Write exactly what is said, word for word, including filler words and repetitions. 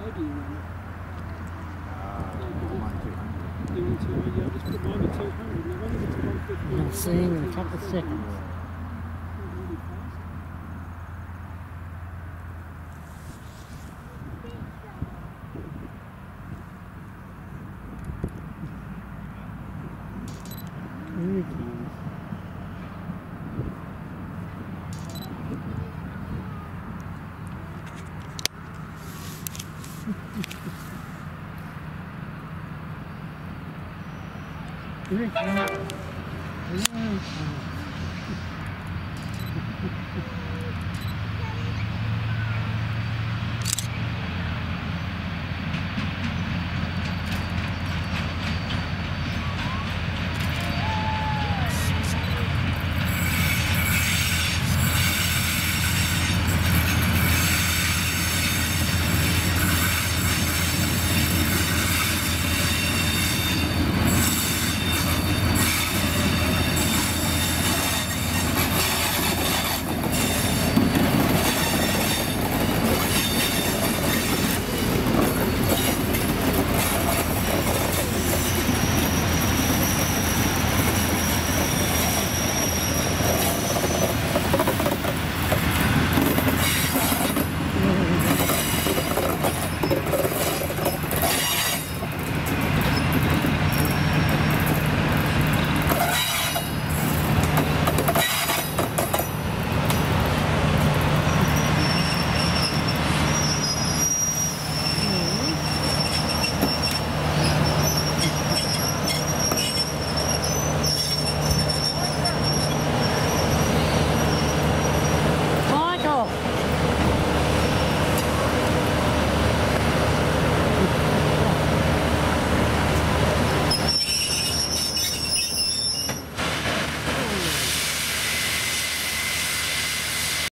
How do you run it? Uh, one two hundred. You want to, yeah, just put mine at two hundred. Now, when you get to one fifty, You'll see in a couple of seconds. really fast. Here it comes. Here it comes. Here it comes.